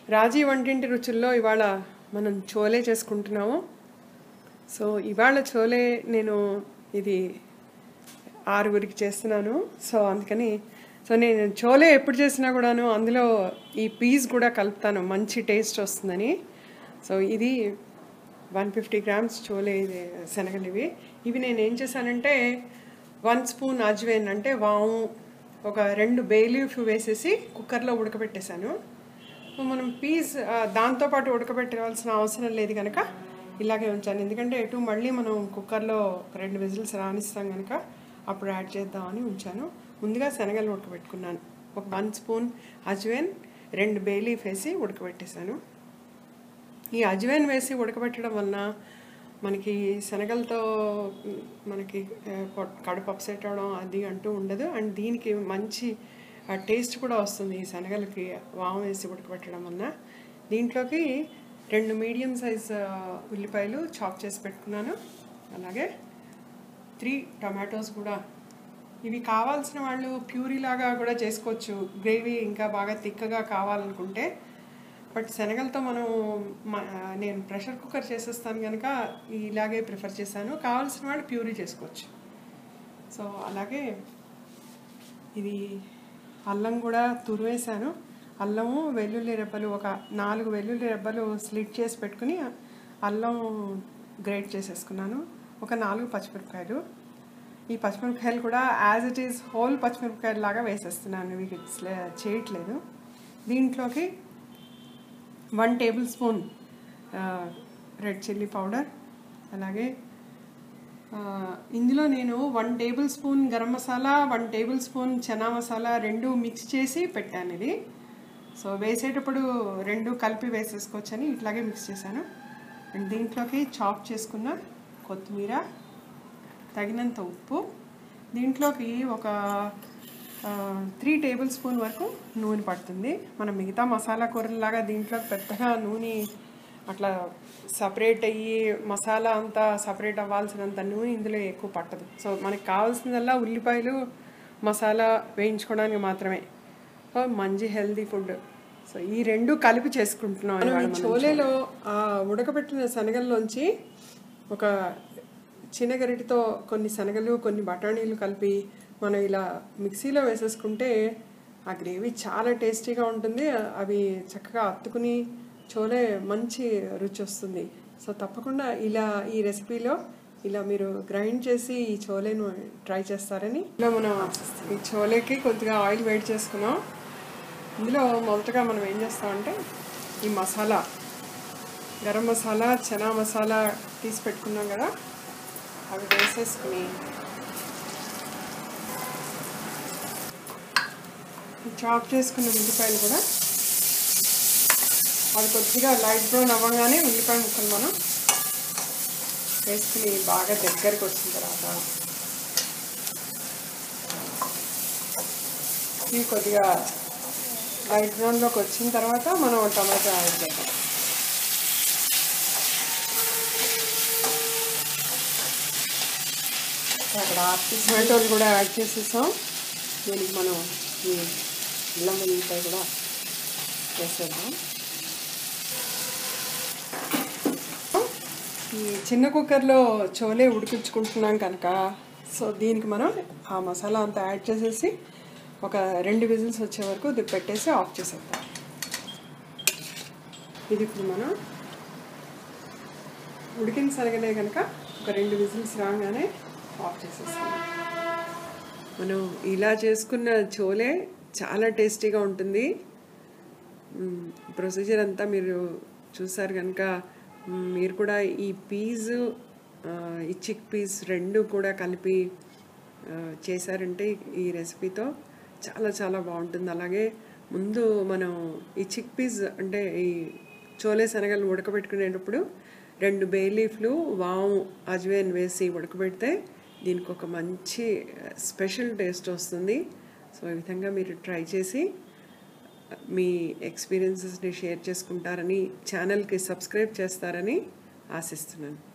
రాజీ వంటింటి రుచుల్లో ఇవాళ మనం చోలే చేసుకుంటున్నాము. సో ఇవాళ చోలే నేను ఇది 6గురికి చేస్తున్నాను. సో అందుకని నేను చోలే ఎప్పుడు చేసినా కూడాను అందులో ఈ పీస్ కూడా కలుపుతాను, మంచి టేస్ట్ వస్తుందని. సో ఇది 150 గ్రామ్స్ చోలే శనగలు ఇవి నేను ఏం చేశానంటే 1 స్పూన్ అజ్వైన్ అంటే వాము, ఒక 2 బే లీఫ్ వేసేసి కుక్కర్లో ఉడకబెట్టేశాను. మనం పీస్ దాంతోపాటు ఉడకబెట్టవలసిన అవసరం లేదు కనుక ఇలాగే ఉంచాను. ఎందుకంటే మళ్ళీ మనం కుక్కర్లో 2 విజిల్స్ రానిస్తాం కనుక అప్పుడు యాడ్ చేద్దామని ఉంచాను. ముందుగా శనగలు ఉడకబెట్టుకున్నాను. ఒక 1 స్పూన్ అజ్వైన్, 2 బే లీఫ్ వేసి ఉడకబెట్టేశాను. ఈ అజ్వైన్ వేసి ఉడకబెట్టడం వలన మనకి శనగలతో మనకి కడుపు అప్సెట్ అవడం అది అంటూ ఉండదు. అండ్ దీనికి మంచి టేస్ట్ కూడా వస్తుంది ఈ శనగలకి వాము వేసి ఉడకబెట్టడం వలన. దీంట్లోకి 2 మీడియం సైజ్ ఉల్లిపాయలు చాప్ చేసి పెట్టుకున్నాను. అలాగే 3 టమాటోస్ కూడా. ఇవి కావాల్సిన వాళ్ళు ప్యూరీ లాగా కూడా చేసుకోవచ్చు, గ్రేవీ ఇంకా బాగా తిక్కగా కావాలనుకుంటే. బట్ శనగలతో నేను ప్రెషర్ కుక్కర్ చేసేస్తాను కనుక ఇలాగే ప్రిఫర్ చేశాను. కావాల్సిన వాళ్ళు ప్యూరీ చేసుకోవచ్చు. సో అలాగే ఇది అల్లం కూడా తురివేశాను. అల్లము, వెల్లుల్లి రెబ్బలు, ఒక 4 వెల్లుల్లి రెబ్బలు స్లిట్ చేసి పెట్టుకుని అల్లం గ్రేట్ చేసేసుకున్నాను. ఒక 4 పచ్చిమిరపకాయలు. ఈ పచ్చిమిరపకాయలు కూడా యాజ్ ఇట్ ఈజ్ హోల్ పచ్చిమిరపకాయలు లాగా వేసేస్తున్నాను, ఇవి చేయట్లేదు. దీంట్లోకి 1 tablespoon red chilli powder, అలాగే ఇందులో నేను 1 tablespoon garam masala, 1 tablespoon chana masala 2 mix చేసి పెట్టాను ఇది. సో వేసేటప్పుడు 2 కలిపి వేసేసుకోవచ్చని ఇట్లాగే మిక్స్ చేశాను. అండ్ దీంట్లోకి చాప్ చేసుకున్న కొత్తిమీర, తగినంత ఉప్పు, దీంట్లోకి ఒక 3 టేబుల్ స్పూన్ వరకు నూనె పడుతుంది. మనం మిగతా మసాలా కూరలాగా దీంట్లోకి పెద్దగా నూనె అట్లా సపరేట్ అయ్యి మసాలా అంతా సపరేట్ అవ్వాల్సినంత నూనె ఇందులో ఎక్కువ పట్టదు. సో మనకి కావాల్సిందల్లా ఉల్లిపాయలు మసాలా వేయించుకోవడానికి మాత్రమే. మంచి హెల్దీ ఫుడ్. సో ఈ 2 కలిపి చేసుకుంటున్నాం. చోలేలో ఉడకబెట్టిన శనగల్లోంచి ఒక చిన్న గరిటెతో కొన్ని శనగలు, కొన్ని బఠానీలు కలిపి మనం ఇలా మిక్సీలో వేసేసుకుంటే ఆ గ్రేవీ చాలా టేస్టీగా ఉంటుంది. అవి చక్కగా అత్తుకుని చోలే మంచి రుచి వస్తుంది. సో తప్పకుండా ఇలా ఈ రెసిపీలో ఇలా మీరు గ్రైండ్ చేసి ఈ చోలేను ట్రై చేస్తారని. ఇలా మనం ఈ చోలేకి కొద్దిగా ఆయిల్ వేడి చేసుకున్నాం. ఇందులో మొదటగా మనం ఏం చేస్తామంటే ఈ మసాలా, గరం మసాలా, చనా మసాలా తీసి పెట్టుకున్నాం కదా, అవి వేసేసుకుని చాప్ చేసుకున్న ఉల్లిపాయలు కూడా అది కొద్దిగా లైట్ బ్రౌన్ అవ్వగానే ఉల్లిపాయ ముక్కలు మనం వేసుకుని బాగా దగ్గరికి వచ్చిన తర్వాత ఇవి కొద్దిగా లైట్ బ్రౌన్లోకి వచ్చిన తర్వాత మనం టమాటో యాడ్ చేద్దాం. అక్కడ టమాటోలు కూడా యాడ్ చేసేసాం. దీనికి మనం ఈ అల్లం వెల్లుల్లిపాయ కూడా వేసేద్దాం. ఈ చిన్న కుక్కర్లో చోలే ఉడికించుకుంటున్నాం కనుక సో దీనికి మనం ఆ మసాలా అంతా యాడ్ చేసేసి ఒక 2 విజిల్స్ వచ్చే వరకు పెట్టేసి ఆఫ్ చేసేద్దాం. ఇది ఇప్పుడు మనం ఉడికిన శనగలే కనుక ఒక 2 విజిల్స్ రాగానే ఆఫ్ చేసేస్తాం. మనం ఇలా చేసుకున్న చోలే చాలా టేస్టీగా ఉంటుంది. ప్రొసీజర్ అంతా మీరు చూసారు కనుక మీరు కూడా ఈ పీసు, ఈ చిక్ పీస్ 2 కూడా కలిపి చేశారంటే ఈ రెసిపీతో చాలా చాలా బాగుంటుంది. అలాగే ముందు మనం ఈ చిక్ పీస్ అంటే ఈ చోలే శనగలు ఉడకబెట్టుకునేటప్పుడు 2 బే లీఫ్లు, వాము, అజ్వైన్ వేసి ఉడకబెడితే దీనికి ఒక మంచి స్పెషల్ టేస్ట్ వస్తుంది. సో ఈ విధంగా మీరు ట్రై చేసి మీ ఎక్స్పీరియన్సెస్ని షేర్ చేసుకుంటారని, ఛానల్కి సబ్స్క్రైబ్ చేస్తారని ఆశిస్తున్నాను.